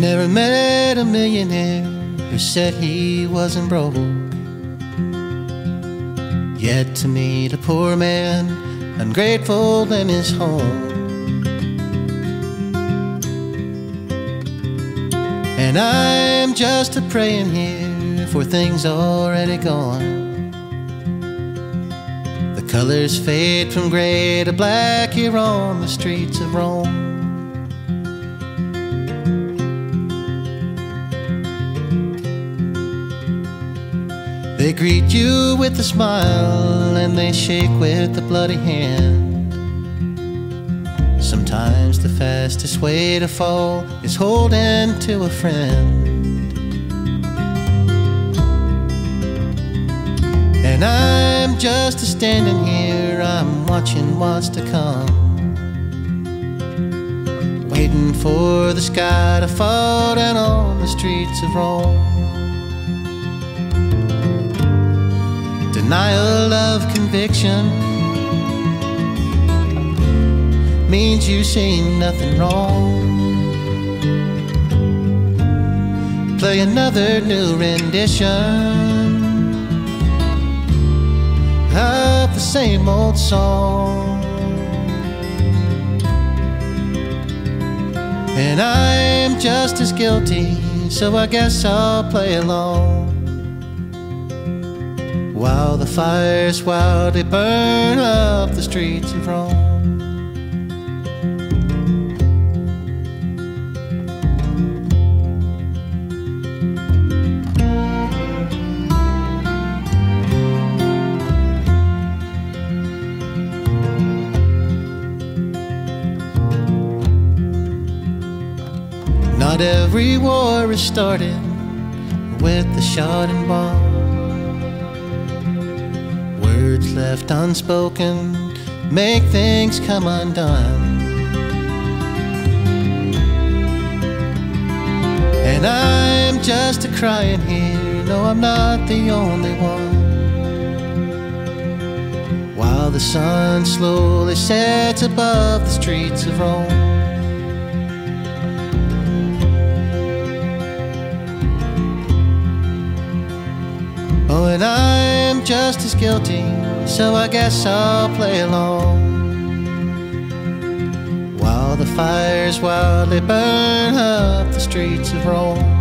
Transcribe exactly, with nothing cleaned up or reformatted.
Never met a millionaire who said he wasn't broke, yet to meet a poor man ungrateful in his home. And I'm just a praying here for things already gone. The colors fade from gray to black here on the streets of Rome. They greet you with a smile and they shake with a bloody hand. Sometimes the fastest way to fall is holding to a friend. And I'm just a standing here, I'm watching what's to come, waiting for the sky to fall down on the streets of Rome. Denial of conviction means you see nothing wrong. Play another new rendition of the same old song, and I'm just as guilty, so I guess I'll play along. While the fires wildly burn up the streets of Rome. Not every war is started with a shot and bomb. Words left unspoken make things come undone. And I'm just a crying here, no, I'm not the only one. While the sun slowly sets above the streets of Rome. Oh, and I'm just as guilty, so I guess I'll play along. While the fires wildly burn up the streets of Rome.